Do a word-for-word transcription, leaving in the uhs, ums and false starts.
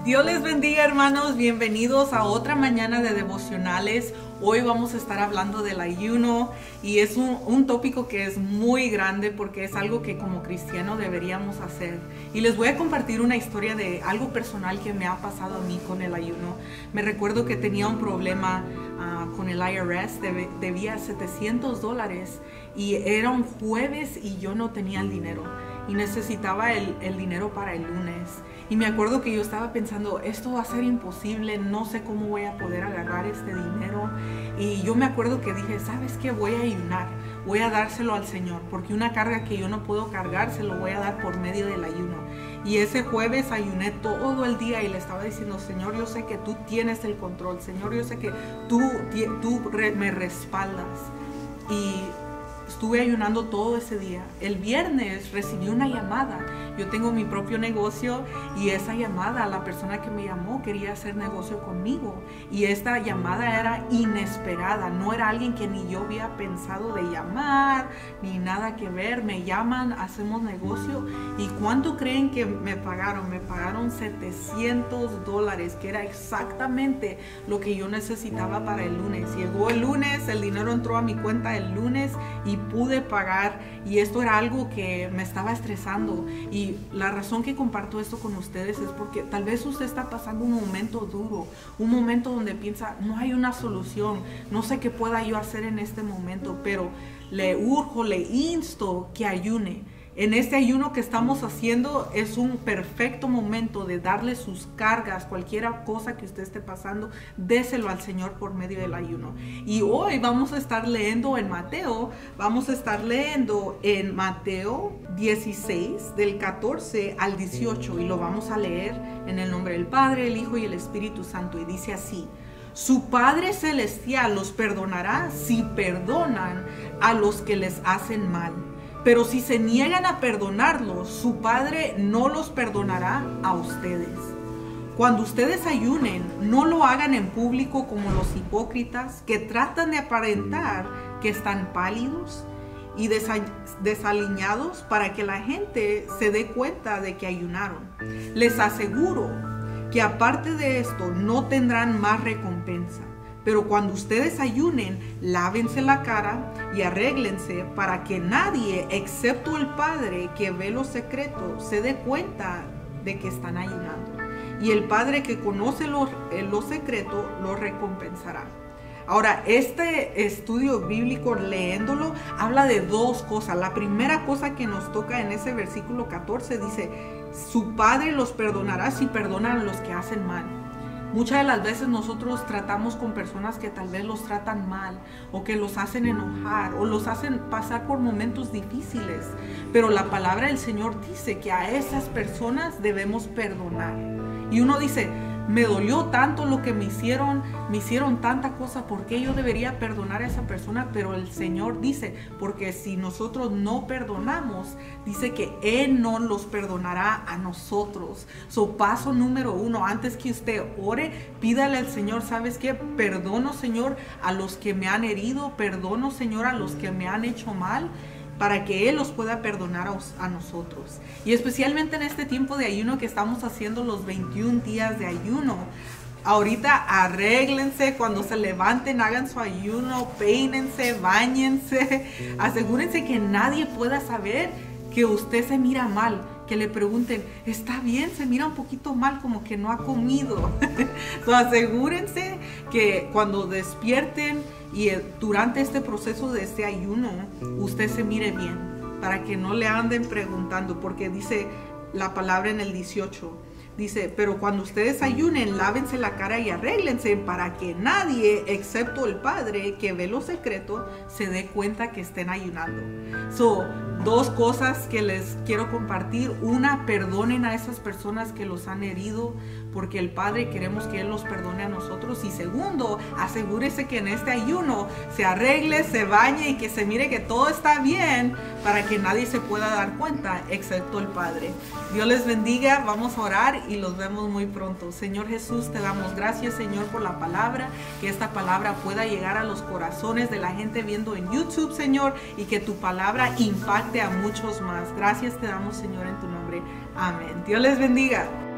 Dios les bendiga, hermanos, bienvenidos a otra mañana de devocionales. Hoy vamos a estar hablando del ayuno y es un, un tópico que es muy grande porque es algo que como cristianos deberíamos hacer. Y les voy a compartir una historia de algo personal que me ha pasado a mí con el ayuno. Me recuerdo que tenía un problema uh, con el I R S, deb, debía setecientos dólares y era un jueves y yo no tenía el dinero. Y necesitaba el, el dinero para el lunes. Y me acuerdo que yo estaba pensando, esto va a ser imposible, no sé cómo voy a poder agarrar este dinero. Y yo me acuerdo que dije, ¿sabes qué? Voy a ayunar, voy a dárselo al Señor, porque una carga que yo no puedo cargar, se lo voy a dar por medio del ayuno. Y ese jueves ayuné todo el día y le estaba diciendo, Señor, yo sé que tú tienes el control, Señor, yo sé que tú, tú me respaldas. Y estuve ayunando todo ese día. El viernes recibí una llamada. Yo tengo mi propio negocio y esa llamada, la persona que me llamó quería hacer negocio conmigo. Y esta llamada era inesperada. No era alguien que ni yo había pensado de llamar, ni nada que ver. Me llaman, hacemos negocio. ¿Y cuánto creen que me pagaron? Me pagaron setecientos dólares, que era exactamente lo que yo necesitaba para el lunes. Llegó el lunes, el dinero entró a mi cuenta el lunes y pude pagar, y esto era algo que me estaba estresando. Y la razón que comparto esto con ustedes es porque tal vez usted está pasando un momento duro, un momento donde piensa, no hay una solución, no sé qué pueda yo hacer en este momento, pero le urjo, le insto que ayune. En este ayuno que estamos haciendo es un perfecto momento de darle sus cargas, cualquier cosa que usted esté pasando, déselo al Señor por medio del ayuno. Y hoy vamos a estar leyendo en Mateo, vamos a estar leyendo en Mateo dieciséis, del catorce al dieciocho, y lo vamos a leer en el nombre del Padre, el Hijo y el Espíritu Santo, y dice así: su Padre Celestial los perdonará si perdonan a los que les hacen mal. Pero si se niegan a perdonarlos, su Padre no los perdonará a ustedes. Cuando ustedes ayunen, no lo hagan en público como los hipócritas que tratan de aparentar que están pálidos y desaliñados para que la gente se dé cuenta de que ayunaron. Les aseguro que aparte de esto no tendrán más recompensa. Pero cuando ustedes ayunen, lávense la cara y arréglense para que nadie, excepto el Padre que ve lo secreto, se dé cuenta de que están ayunando. Y el Padre que conoce lo, lo secreto, lo recompensará. Ahora, este estudio bíblico, leyéndolo, habla de dos cosas. La primera cosa que nos toca en ese versículo catorce dice, su Padre los perdonará si perdonan a los que hacen mal. Muchas de las veces nosotros tratamos con personas que tal vez los tratan mal o que los hacen enojar o los hacen pasar por momentos difíciles. Pero la palabra del Señor dice que a esas personas debemos perdonar. Y uno dice, me dolió tanto lo que me hicieron, me hicieron tanta cosa, ¿por qué yo debería perdonar a esa persona? Pero el Señor dice, porque si nosotros no perdonamos, dice que Él no los perdonará a nosotros. So, paso número uno, antes que usted ore, pídale al Señor, ¿sabes qué? Perdono, Señor, a los que me han herido, perdono, Señor, a los que me han hecho mal, para que Él los pueda perdonar a, a nosotros. Y especialmente en este tiempo de ayuno que estamos haciendo los veintiún días de ayuno. Ahorita arréglense, cuando se levanten, hagan su ayuno, peínense, báñense. Asegúrense que nadie pueda saber que usted se mira mal. Que le pregunten, ¿está bien? Se mira un poquito mal, como que no ha comido. So, asegúrense que cuando despierten y durante este proceso de este ayuno, usted se mire bien, para que no le anden preguntando, porque dice la palabra en el dieciocho, dice, pero cuando ustedes ayunen, lávense la cara y arréglense para que nadie, excepto el Padre que ve lo secreto, se dé cuenta que estén ayunando. So, dos cosas que les quiero compartir. Una, perdonen a esas personas que los han herido, porque el Padre queremos que Él los perdone a nosotros. Y segundo, asegúrese que en este ayuno se arregle, se bañe y que se mire que todo está bien, para que nadie se pueda dar cuenta, excepto el Padre. Dios les bendiga, vamos a orar y los vemos muy pronto. Señor Jesús, te damos gracias, Señor, por la palabra, que esta palabra pueda llegar a los corazones de la gente viendo en YouTube, Señor, y que tu palabra impacte a muchos más. Gracias te damos, Señor, en tu nombre. Amén. Dios les bendiga.